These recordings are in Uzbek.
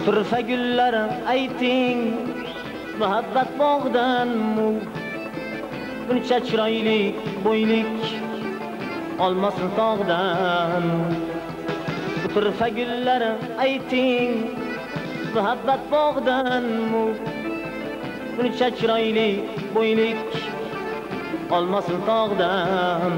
turfa gullar ayting muhabbat bog'dan mu buncha chiroyli bo'ylik olmasin tog'dan turfa gullar ayting muhabbat bog'dan mu buncha chiroyli bo'ylik olmasin tog'dan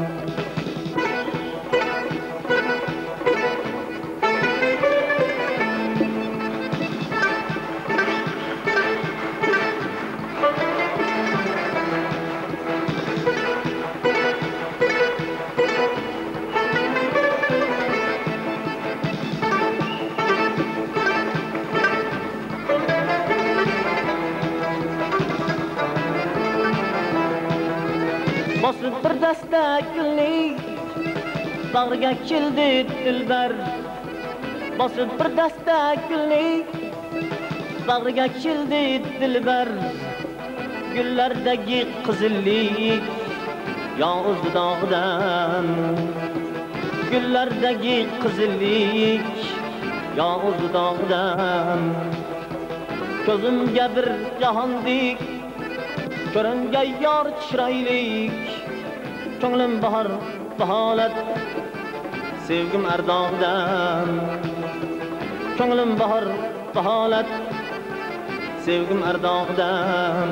bosib bir dasta gulni bag'riga keldi dilbar bosib bir dasta gulni bag'riga keldi dilbar gullardagi qizillik yog'iz dog'dan gullardagi qizillik yog'iz dog'dan ko'zimga bir jahondek ko'ringan yor chiroylik ko'nglim bahor baholat sevgim ardog'dan ko'nglim bahor baholat sevgim ardog'dan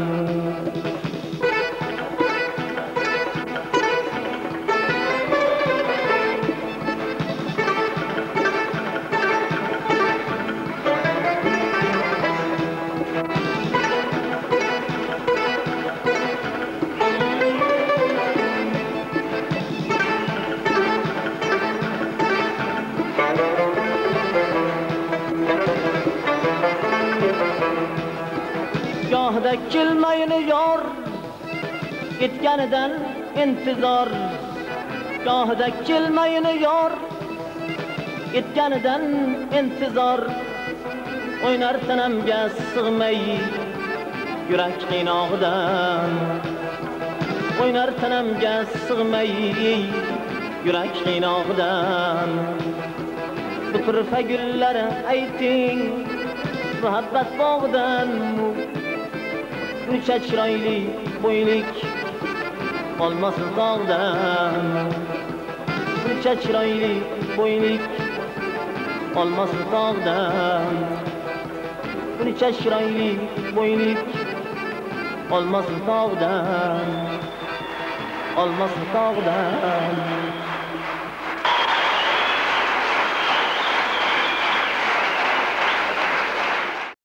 gohida kelmayini yor etganidan intizor gohida kelmayini yor etganidan intizor o'ynar tanamga sig'may yurak qiynog'idan o'ynar tanamga sig'may yurak qiynog'idan bu turfa gullar ayting muhabbat bog'dan buncha chiroyli bo'ylik olmasin tog'dan buncha chiroyli bo'ylik olmasin tog'dan buncha chiroyli bo'ylik olmasin tog'dan olmasin tog'dan